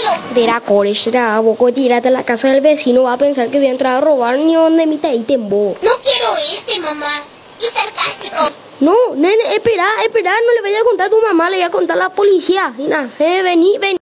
De la core, será poco tírate a la casa del vecino, va a pensar que voy a entrar a robar ni donde mi ahí tembo. No quiero mamá. Y sarcástico. No, nene, espera, no le vaya a contar a tu mamá, le voy a contar a la policía. Y nada, vení.